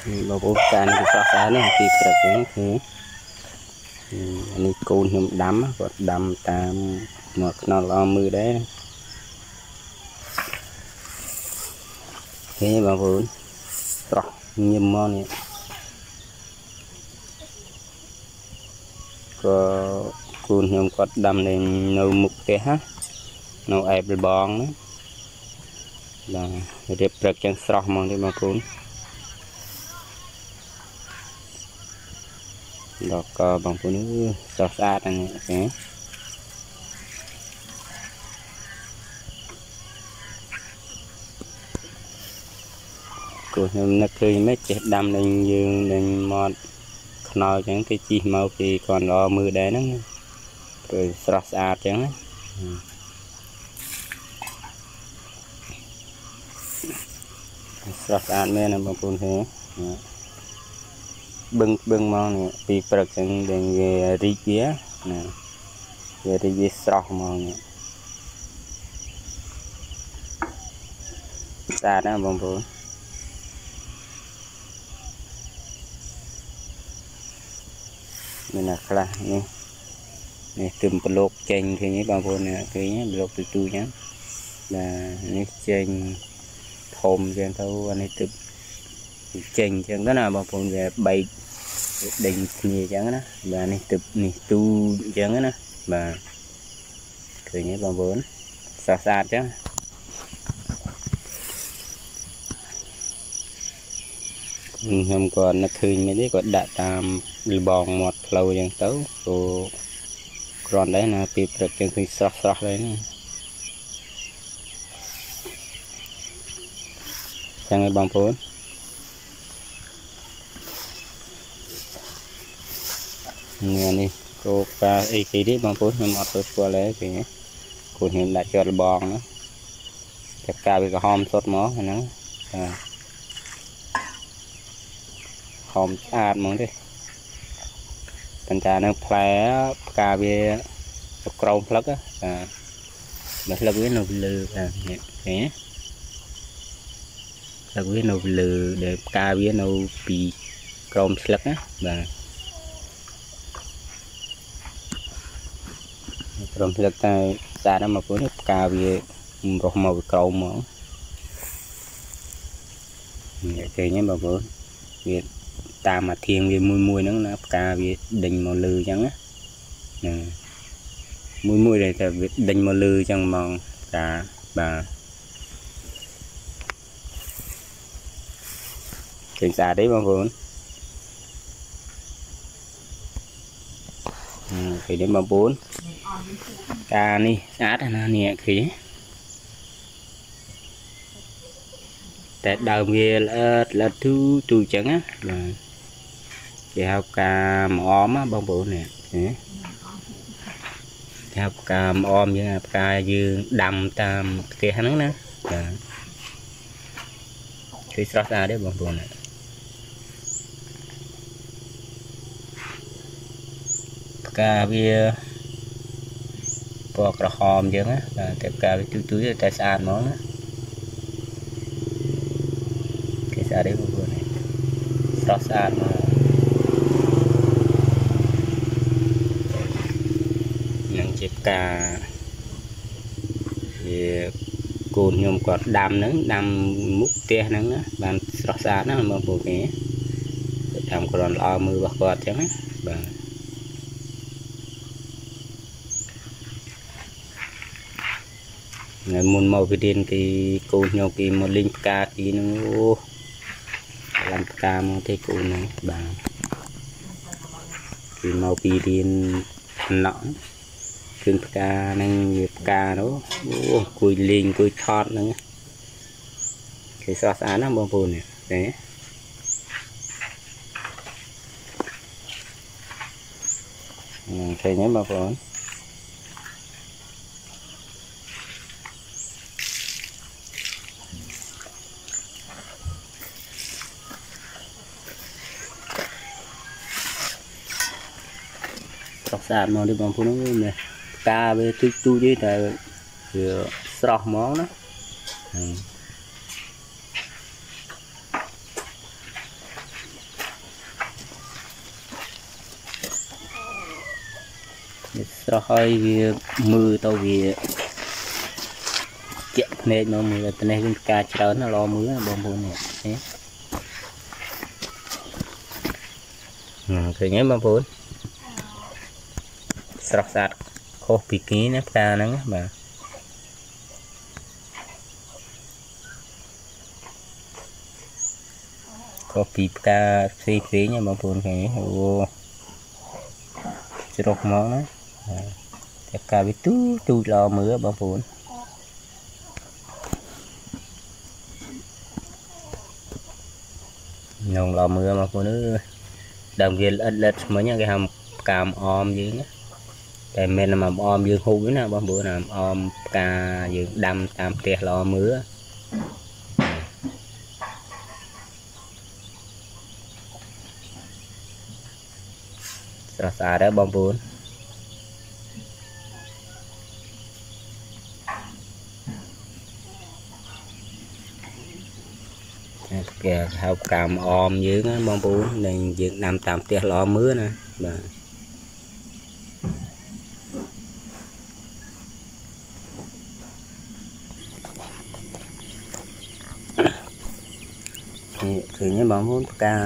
bao bố can cái sao cá này thì phải thế này côn nhom đắm còn đắm tam một nó lo mưa đấy thế bao bố trọc nhom món này có côn nhom còn đắm lên nâu mục thế ha nâu ép bong đấy là đẹp rất chân sọc mong đấy bao bố đọc bằng phụ nữ sọt sát này okay. Cô nó cười mấy chết đâm lên dương lên mọt nói chẳng cái chi màu thì còn lo mưa đấy nó rồi sọt sát chẳng sọt sát mấy là bằng phụ thế bưng mong này vì bật chẳng đến về rì kia nè về rì sọc mong này ta đã bông bố mình là khá nè nè từng lột chanh thì nhé bông bố nè cái nhé lột từ tu nhé là nè chanh thôm cho thâu anh ấy tự chanh chẳng đó nào bông bố về bay định nhiều chẳng đó và này tập này tu chẳng đó và cười nhé bằng vốn xa xa chứ hôm còn nó khơi mấy đấy còn đã tam bòn một lâu chẳng tấu rồi còn đấy là tiệp được chân khi sọt sọt đấy nè chẳng ai bằng vốn nghe đi cô pa ấy cái đấy bằng vốn nhưng mà tôi qua lấy thì cô hiện đã cho bòn nữa tất cả bị cái hòm sốt mó nó hòm ăn món đi thành ra nó phá cà về cầu phật á mình là cái nồi lư thế là cái nồi lư để cà về nồi bị cầu phật á và rồi lực ta đã mà cuốn cà về rồi màu cầu mỏ thì nhé bà bố việc ta mà thiên về mùi nó là cà về đình màu lư chẳng á mùi này là việc đình màu lư chẳng màu cả bà chuyện xa đấy bà bố thì đến bà bốn cà ni sát là nè khí tại đầu về là thứ tu trắng á là cái hao cà ôm á bông bự nè hao cà ôm với cà dương đầm tam kia hắn nữa là cái sót ra đấy bông bự này cà bia bọc là hòm chứ á là tất cả cái túi tài sản món á cái xa đấy vừa này sót sản mà nâng chếp cà thì cồn nhôm quạt đam nắng đam múc tia nắng á bàn sót sản nó mà bộ cái đam còn lo mưa bạc quạt chứ á ngày muốn màu cái đèn thì cô nhau cái một linh ca thì nó làm ca mà thấy cô này bà thì màu cái đèn nọ cưng ca năng nghiệp ca đó cùi linh cùi thọt nữa cái so sánh nó bao bồn này đấy thấy nhé bao bồn sọc sạt mà đi bằng phụ nữ này ca về tu chứ là sọc món đó rồi hơi vì mưa tao vì chẹt nên nó mưa tên này cá cháo nó lo mưa bom bồn này thế thì nhớ bom bồn sọc sạt khô bị kí nó cá nắng mà khô bị cá xí xí nha bom bồn cái ô sọc món đó cá bị tu lo mưa bom bồn nông lo mưa mà phụ nữ đồng viên lật mới nha cái hầm càm om dưới nhé tại mình làm om dương hú nè bao bữa làm om cà dương đâm tam tiệt lo mưa rồi xả đó bom bún kìa học càm om dưới á bom bún nên dương đâm tam tiệt lo mưa nè và thì như bọn muốn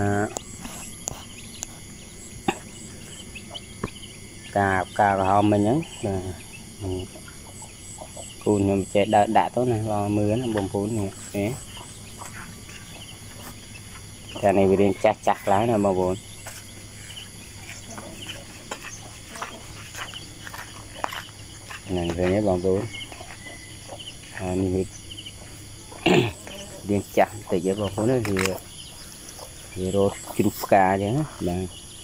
ca hôm mình nhấn cùn nhưng chạy đã tốt này lo mưa nó bông phun này thế cái này bị chặt lái nè bao bồn này về nhé bông phun mình điên chặt từ giờ bông phun này thì rồi chụp cá chứ là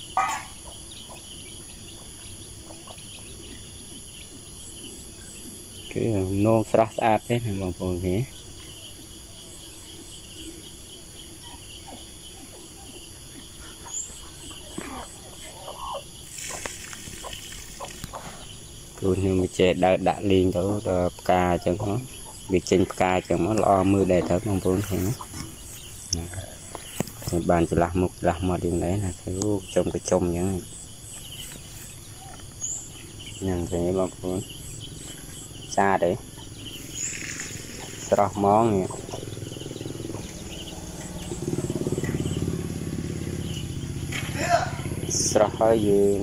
cái nô srác áp thế này bông phun thế luôn nhưng mà trẻ đã liền đó cá chẳng có việc trên cá chẳng có lo mưa để thở bông phun thế bàn chỉ làm một điểm đấy là cái trồng những nhận về bông phun xa đấy rất món này rất hơi gì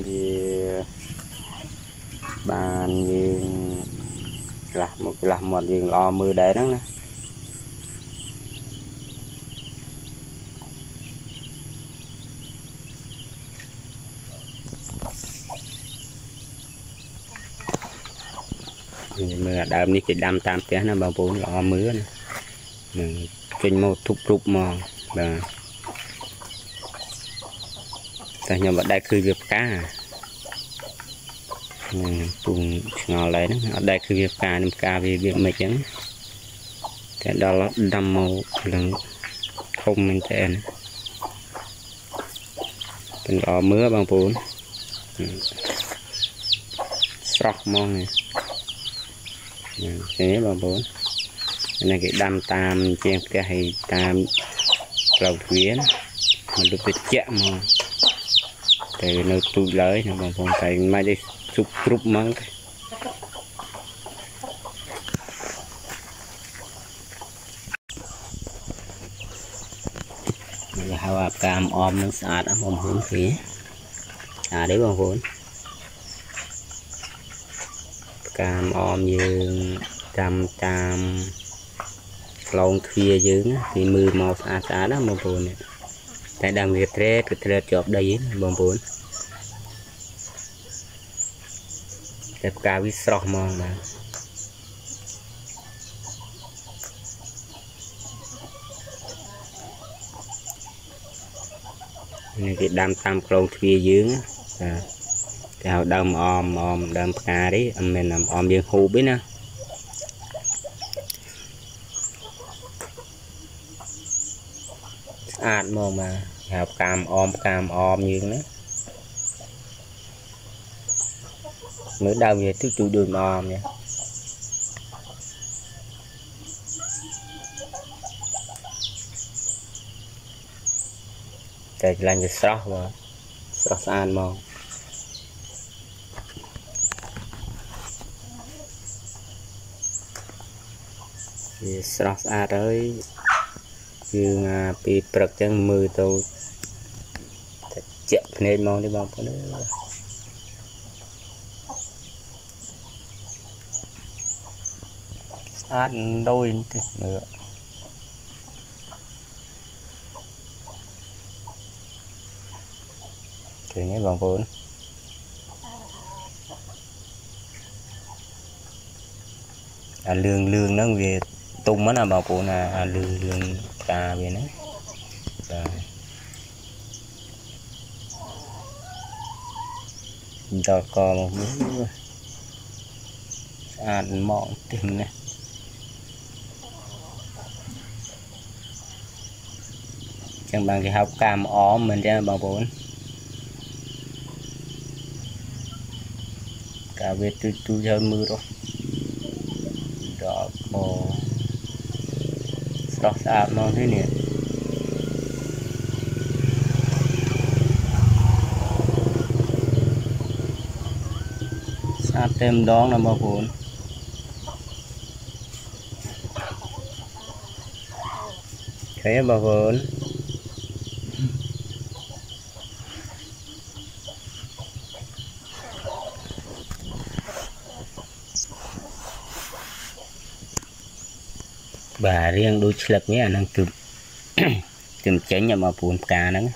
bàn gì làm một gì lo mưa đấy đó nè mưa đầm đi chỉ đâm tam té nó bao bốn lo mưa nè trên một thục rụp mò và ta nhầm vào đâyคือviệc cá cùng ngò lấy đó ở đâyคือviệc cá vì việc mệt chẳng cái đó là đâm màu lần không mình tênเป็นlo mưa bao bốn sọc mong này thế bao bốn này cái đâm tam trên cái hay tam lầu thuyền mình được chạm mà thì nó tụi lưới nó bằng phong tay mai đi chụp group măng là hao cam om nó sạch ở một hướng phía đấy bằng vốn cam om như cam tam lon kia dưới thì mưa màu xả đó bằng vốn này tại đang việc tre chọp đây bằng vốn đẹp cá với sọc mong mà này cái đam tam lon kia dưới cái họ đâm om đâm cá đấy mình làm om dương hú biết nè mong mà học cam om như đó mới đau về thứ chủ đường om nha cái làm cho sọc mà sọc ăn mong sọt à tới dương bị bật chân mưa tàu chậm nên mong đi bóng có nữa ăn đôi nữa thì nghe bằng vốn lương nó về tung nó bảo phụ là lương cà về nó rồi còn một miếng ăn mọn tìm này chẳng bằng cái hộp cam óm mình ra bảo vốn cả về tôi chơi mưa rồi đó có sọt sạp nó thế này sạp thêm đó là bao vốn thấy bao vốn bà riêng đôi lực với năng cực tìm tránh nhà mà buồn cá đó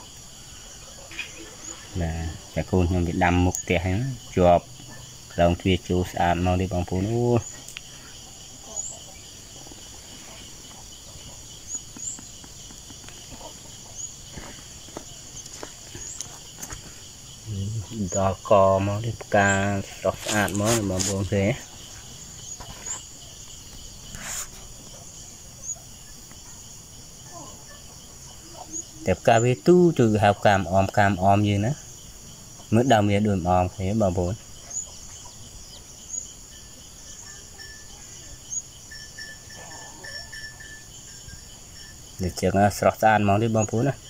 là cả con nhưng bị đâm một tẻ hắn chụp lòng thuê chú sàn nó đi bằng phun đó cò mà đi cá sọt sàn mới mà buồn thế đẹp cà phê tu trừ hào cam om như nữa mới đầu miệng đường om thế bà bốn để chẳng sọt sàn mong đi bom phun này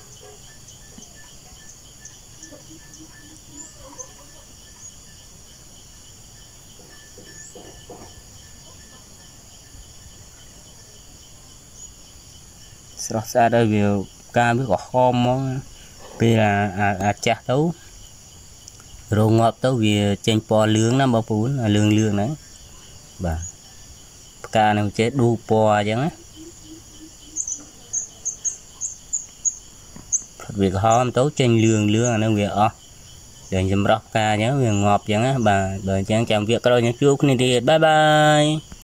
sọt sàn đây vì ca biết có hôm món bây là chặt đấu rồi ngọt đấu vì trên po lương nó bao phủ là lương đấy bà ca này chết đu po chẳng á việc hôm tấu trên lương nó việc để dùm róc ca nhớ việc ngọt chẳng á bà bởi chẳng chạm việc rồi nhớ chú nên đi bye bye.